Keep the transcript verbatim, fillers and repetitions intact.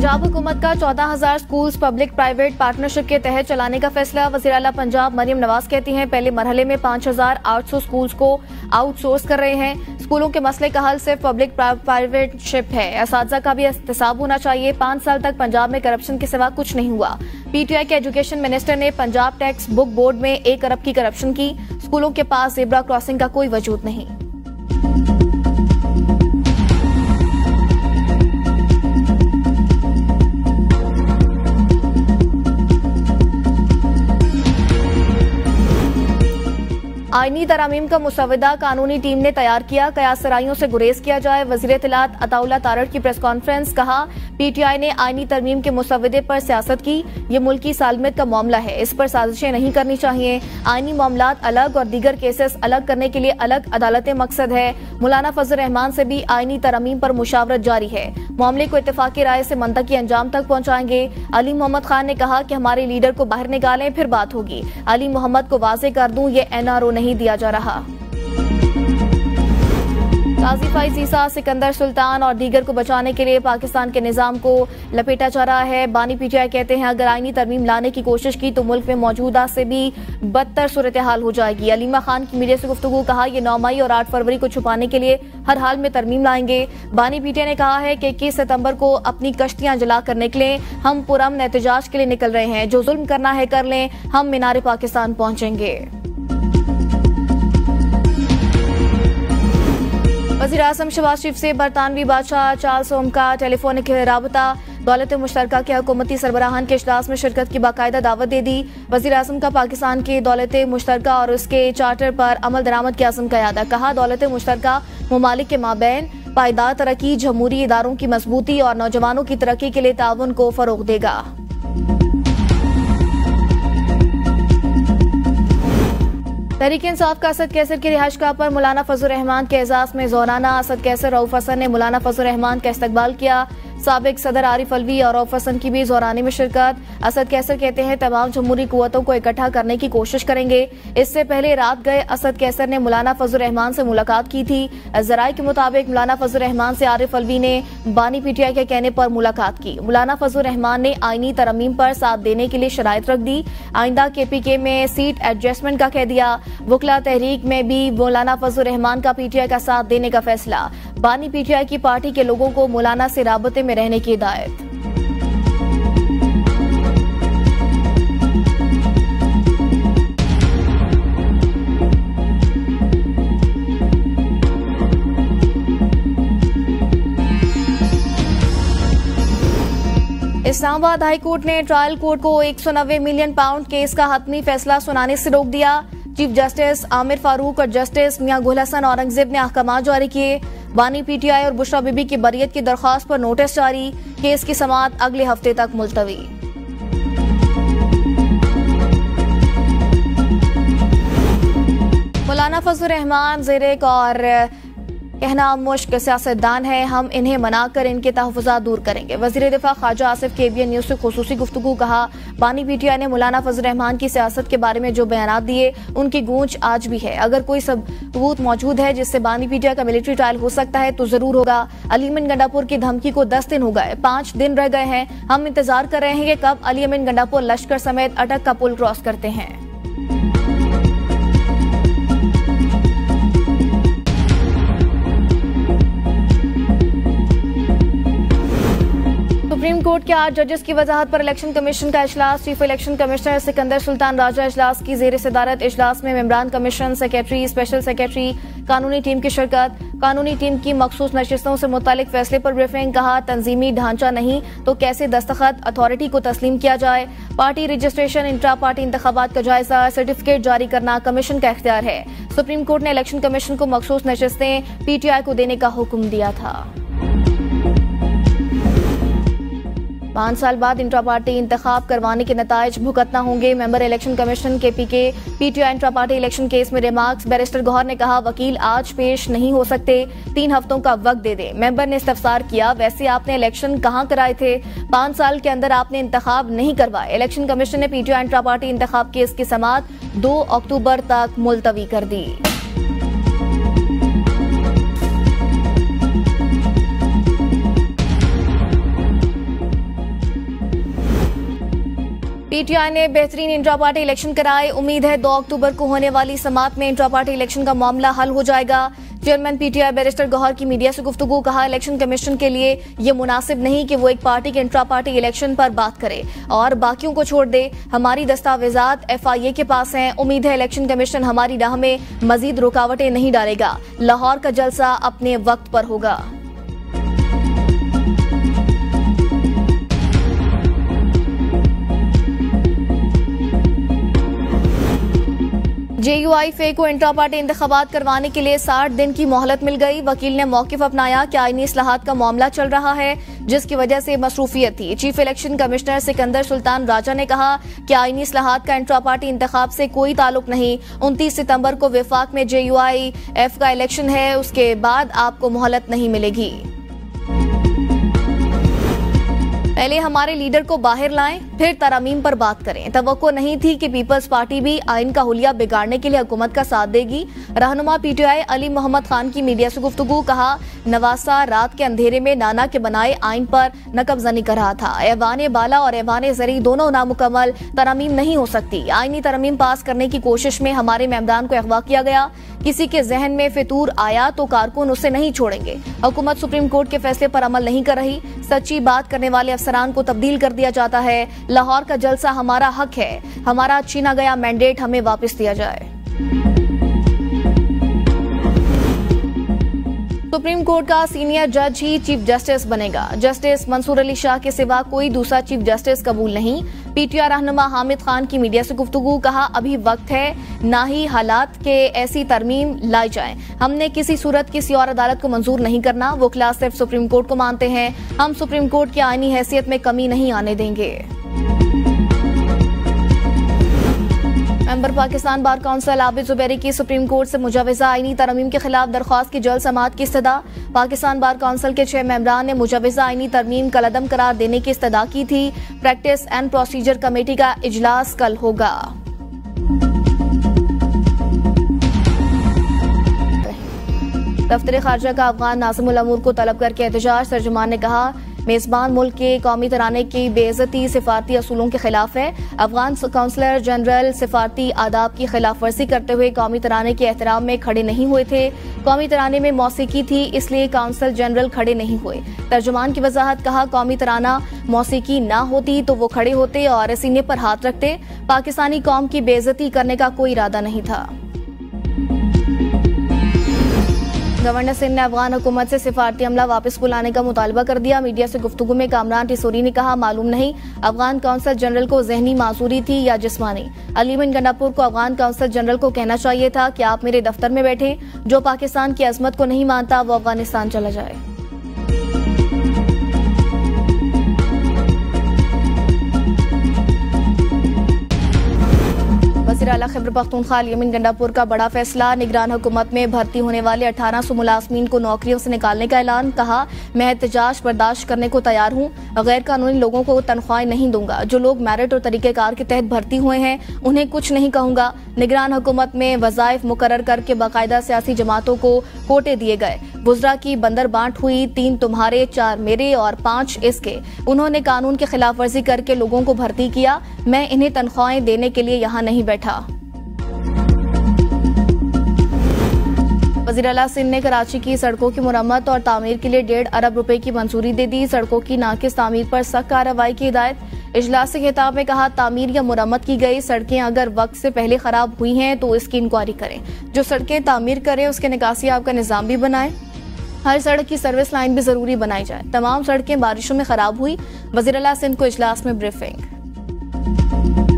पंजाब हुकूमत का चौदह हजार स्कूल्स पब्लिक प्राइवेट पार्टनरशिप के तहत चलाने का फैसला। वज़ीर आला पंजाब मरियम नवाज कहती हैं पहले मरहले में पाँच हजार आठ सौ स्कूल्स को आउटसोर्स कर रहे हैं। स्कूलों के मसले का हल सिर्फ पब्लिक प्राइवेटशिप है। असातिज़ा का भी एहतसाब होना चाहिए। पाँच साल तक पंजाब में करप्शन के सिवा कुछ नहीं हुआ। पीटीआई के एजुकेशन मिनिस्टर ने पंजाब टेक्स्ट बुक बोर्ड में एक अरब की करप्शन की। स्कूलों के पास ज़ेब्रा क्रॉसिंग का कोई वजूद नहीं। आईनी तरमीम का मुसवदा कानूनी टीम ने तैयार किया। कयास सराइयों से गुरेज किया जाए। वज़ीर इत्तलात अताउल्लाह तारड़ की प्रेस कॉन्फ्रेंस। कहा पीटीआई ने आईनी तरमीम के मुसवदे पर सियासत की। ये मुल्की सालमियत का मामला है, इस पर साजिशें नहीं करनी चाहिए। आईनी मामलात अलग और दीगर केसेस अलग करने के लिए अलग अदालतें मकसद है। मौलाना फजल रहमान से भी आईनी तरमीम पर मुशावरत जारी है। मामले को इत्तेफाकी राय से मंतकी अंजाम तक पहुंचाएंगे। अली मोहम्मद खान ने कहा कि हमारे लीडर को बाहर निकालें फिर बात होगी। अली मोहम्मद को वाजे कर दूं ये एनआरओ नहीं दिया जा रहा। काजी फाइज ईसा, सिकंदर सुल्तान और दीगर को बचाने के लिए पाकिस्तान के निजाम को लपेटा जा रहा है। बानी पीटीआई कहते हैं अगर आईनी तरमीम लाने की कोशिश की तो मुल्क में मौजूदा से भी बदतर सूरत हाल हो जाएगी। अलीमा खान की मीडिया से गुफ्तगू। कहा ये नौ मई और आठ फरवरी को छुपाने के लिए हर हाल में तरमीम लाएंगे। बानी पीटीआई ने कहा है कि इक्कीस सितंबर को अपनी कश्तियां जला कर निकलें। हम पुरअमन एहतजाज के लिए निकल रहे हैं। जो जुल्म करना है कर लें, हम मीनार पाकिस्तान पहुंचेंगे। वज़ीर आज़म शहबाज शरीफ से बरतानवी बादशाह चार्ल्स होम का टेलीफोनिक राबता। दौलत मुश्तरका के हुकूमती सरबराहान के इजलास में शिरकत की बाकायदा दावत दे दी। वज़ीर आज़म का पाकिस्तान के दौलत मुश्तरका और उसके चार्टर पर अमल दरामद के आज़म का यादा। कहा दौलत मुश्तरका मुमालिक के माबैन पायदार तरक्की, जमहूरी इदारों की मजबूती और नौजवानों की तरक्की के लिए ताउन को फरोग देगा। तहरीक इंसाफ का असद कैसर की रिहाइशगाह पर मौलाना फजल रहमान के एजाज में जोराना। असद कैसर रऊफ हसन ने मौलाना फजल रहमान का इस्तकबाल किया। साबिक सदर आरिफ अलवी और रऊफ हसन की भी जोराने में शिरकत। असद कैसर कहते हैं तमाम जमहूरी कुव्वतों को इकट्ठा करने की कोशिश करेंगे। इससे पहले रात गए असद कैसर ने मौलाना फजल रहमान से मुलाकात की थी। जराये के मुताबिक मौलाना फजल रहमान से आरिफ अलवी ने बानी पीटीआई के कहने पर मुलाकात की। मौलाना फजल रहमान ने आईनी तरमीम पर साथ देने के लिए शराइत रख दी। आइंदा के पी के में सीट एडजस्टमेंट का कह दिया। वकला तहरीक में भी मौलाना फजल रहमान का पीटीआई का साथ देने का फैसला। बानी पीटीआई की पार्टी के लोगों को मौलाना से राबते में रहने की हिदायत। इस्लामाबाद हाई कोर्ट ने ट्रायल कोर्ट को एक सौ नब्बे मिलियन पाउंड केस का हतमी फैसला सुनाने से रोक दिया। चीफ जस्टिस आमिर फारूक और जस्टिस मियां गुल हसन औरंगजेब ने अहकाम जारी किए। बानी पीटीआई और बुशरा बीबी की बरियत की दरख्वास्त पर नोटिस जारी। केस की समाअत अगले हफ्ते तक मुलतवी। मौलाना फजल रहमान ज़ेरेक और कहना मुश्क सियासतदान है, हम इन्हें मनाकर इनके तहफ़्फ़ुज़ात दूर करेंगे। वज़ीर दिफ़ा ख्वाजा आसिफ केबीएन न्यूज़ से खुसूसी गुफ्तगू। कहा बानी पीटीआई ने मौलाना फजल रहमान की सियासत के बारे में जो बयानात दिए उनकी गूंज आज भी है। अगर कोई सबूत मौजूद है जिससे बानी पीटीआई का मिलिट्री ट्रायल हो सकता है तो जरूर होगा। अली अमीन गंडापुर की धमकी को दस दिन हो गए, पांच दिन रह गए हैं। हम इंतजार कर रहे हैं कि कब अली अमीन गंडापुर लश्कर समेत अटक का पुल क्रॉस करते हैं। सुप्रीम कोर्ट के आठ जजेस की वजाहत पर इलेक्शन कमीशन का इजलास। Chief election commissioner Sikandar Sultan Raja इजलास की जेर सदारत। इजलास में मेंबरान कमीशन, सेक्रेटरी, स्पेशल सेक्रेटरी, कानूनी टीम की शिरकत। कानूनी टीम की मखसूस नशिस्तों से मुतालिक फैसले पर ब्रीफिंग। कहा तंजीमी ढांचा नहीं तो कैसे दस्तखत अथॉरिटी को तस्लीम किया जाए। पार्टी रजिस्ट्रेशन, इंट्रा पार्टी इंतखाबात का जायजा, सर्टिफिकेट जारी करना कमीशन का इख्तियार है। सुप्रीम कोर्ट ने इलेक्शन कमीशन को मखसूस नशिस्तें पीटीआई को देने का हुक्म दिया था। पांच साल बाद इंट्रा पार्टी इंतखाब करवाने के नताइज भुगतना होंगे। Member election commission K P K PTI intra party election case में रिमार्क्स। बैरिस्टर गौहर ने कहा वकील आज पेश नहीं हो सकते, तीन हफ्तों का वक्त दे दे। मेंबर ने इस्तफसार किया वैसे आपने इलेक्शन कहां कराए थे, पांच साल के अंदर आपने इंतखाब नहीं करवाए। इलेक्शन कमीशन ने पीटीआई इंट्रा पार्टी इंतखाब केस की समाअत दो अक्टूबर तक मुलतवी कर दी। पीटीआई ने बेहतरीन इंट्रा पार्टी इलेक्शन कराए। उम्मीद है दो अक्टूबर को होने वाली समात में इंट्रा पार्टी इलेक्शन का मामला हल हो जाएगा। चेयरमैन पीटीआई बैरिस्टर गौहर की मीडिया से गुफ्तगू। कहा, इलेक्शन कमीशन के लिए ये मुनासिब नहीं कि वो एक पार्टी के इंट्रा पार्टी इलेक्शन पर बात करे और बाकियों को छोड़ दे। हमारी दस्तावेजात एफआईए के पास हैं। उम्मीद है इलेक्शन कमीशन हमारी राह में मजीद रुकावटें नहीं डालेगा। लाहौर का जलसा अपने वक्त पर होगा। जेयूआईफे को इंट्रा पार्टी इंतखाबात करवाने के लिए साठ दिन की मोहलत मिल गई। वकील ने मौकिफ अपनाया कि आईनी इस्लाहात का मामला चल रहा है, जिसकी वजह से मसरूफियत थी। Chief election commissioner Sikandar Sultan Raja ने कहा कि आईनी इस्लाहात का इंट्रा पार्टी इंतखाब से कोई ताल्लुक नहीं। उनतीस सितंबर को विफाक में जेयूआईएफ का इलेक्शन है, उसके बाद आपको मोहलत नहीं मिलेगी। पहले हमारे लीडर को बाहर लाएं, फिर तरमीम पर बात करें। तवक्को नहीं थी कि पीपल्स पार्टी भी आइन का हुलिया बिगाड़ने के लिए हुकूमत का साथ देगी। रहनुमा पीटीआई अली मोहम्मद खान की मीडिया से गुफ्तगू। कहा, नवासा रात के अंधेरे में नाना के बनाए आइन पर नकबजनी कर रहा था। ऐवान बाला और ऐवान जरी दोनों नामुकम्मल तरमीम नहीं हो सकती। आइनी तरमीम पास करने की कोशिश में हमारे मेमदान को अगवा किया गया। किसी के जहन में फितूर आया तो कारकुन उसे नहीं छोड़ेंगे। हुकूमत सुप्रीम कोर्ट के फैसले पर अमल नहीं कर रही। सच्ची बात करने वाले अफसरान को तब्दील कर दिया जाता है। लाहौर का जलसा हमारा हक है। हमारा छीना गया मैंडेट हमें वापस दिया जाए। सुप्रीम कोर्ट का सीनियर जज ही चीफ जस्टिस बनेगा। जस्टिस मंसूर अली शाह के सिवा कोई दूसरा चीफ जस्टिस कबूल नहीं। पीटीआई रहनुमा हामिद खान की मीडिया से गुफ्तगू। कहा, अभी वक्त है, ना ही हालात के ऐसी तरमीम लाई जाए। हमने किसी सूरत किसी और अदालत को मंजूर नहीं करना। वो क्लास सिर्फ सुप्रीम कोर्ट को मानते हैं। हम सुप्रीम कोर्ट की आईनी हैसियत में कमी नहीं आने देंगे। Member Pakistan bar council Abid Zubairi की सुप्रीम कोर्ट से मुजवजा आईनी तरमीम के खिलाफ दरख्वास्त की जल्द समाअत की इस्तदा। पाकिस्तान बार काउंसिल के छह मेंबरान ने मुजवजा आईनी तरमीम कलअदम करार देने की इस्तदा की थी। प्रैक्टिस एंड प्रोसीजर कमेटी का इजलास कल होगा। दफ्तर खारजा का अफगान नाज़िम उल अमूर को तलब करके एहतजाज। तर्जुमान ने कहा, मेजबान मुल्क के कौमी तराने की बेइज्जती सिफारती असूलों के खिलाफ है। अफगान काउंसलर जनरल सिफारती आदाब की खिलाफ वर्जी करते हुए कौमी तराने के एहतराम में खड़े नहीं हुए थे। कौमी तराने में मौसीकी थी, इसलिए काउंसिल जनरल खड़े नहीं हुए। तर्जुमान की वजाहत। कहा, कौमी तराना मौसीकी ना होती तो वो खड़े होते और सीने पर हाथ रखते। पाकिस्तानी कौम की बेइज्जती करने का कोई इरादा नहीं था। गवर्नर सिंध ने अफगान हुकूमत से सिफारती अमला वापस बुलाने का मुतालबा कर दिया। मीडिया से गुफ्तगू में कामरान टिसोरी ने कहा, मालूम नहीं अफगान काउंसिल जनरल को जहनी माजूरी थी या जिस्मानी। अलीमन गंडापुर को अफगान काउंसिल जनरल को कहना चाहिए था कि आप मेरे दफ्तर में बैठे। जो पाकिस्तान की अजमत को नहीं मानता वो अफगानिस्तान चला जाए। वज़ीर आला खैबर पख्तूनख्वा अलीमन गंडापुर का बड़ा फैसला। निगरान हुकूमत में भर्ती होने वाले अठारह सौ मुलाजमीन को नौकरियों से निकालने का ऐलान। कहा, मैं एहतजाज बर्दाश्त करने को तैयार हूँ। गैर कानूनी लोगों को तनख्वाहें नहीं दूंगा। जो लोग मेरिट और तरीक़ेकार के तहत भर्ती हुए हैं उन्हें कुछ नहीं कहूंगा। निगरान हुकूमत में वज़ाइफ मुकर्रर करके बाकायदा सियासी जमातों को कोटे दिए गए। बुजरा की बंदर बांट हुई। तीन तुम्हारे, चार मेरे और पांच इसके। उन्होंने कानून की खिलाफ वर्जी करके लोगों को भर्ती किया। मैं इन्हें तनख्वाहें देने के लिए यहाँ नहीं बैठा। वज़ीर आला सिंध ने कराची की सड़कों की मुरम्मत और तामीर के लिए डेढ़ अरब रुपए की मंजूरी दे दी। सड़कों की नाकिस तामीर पर सख्त कार्रवाई की हिदायत। इजलास से खिताब में कहा, तामीर या मुरम्मत की गई सड़कें अगर वक्त से पहले खराब हुई हैं तो इसकी इंक्वायरी करें। जो सड़कें तामीर करें उसके निकासी आपका निज़ाम भी बनाएं। हर सड़क की सर्विस लाइन भी जरूरी बनाई जाए। तमाम सड़कें बारिशों में खराब हुई। वज़ीर आला सिंध को इजलास में ब्रीफिंग।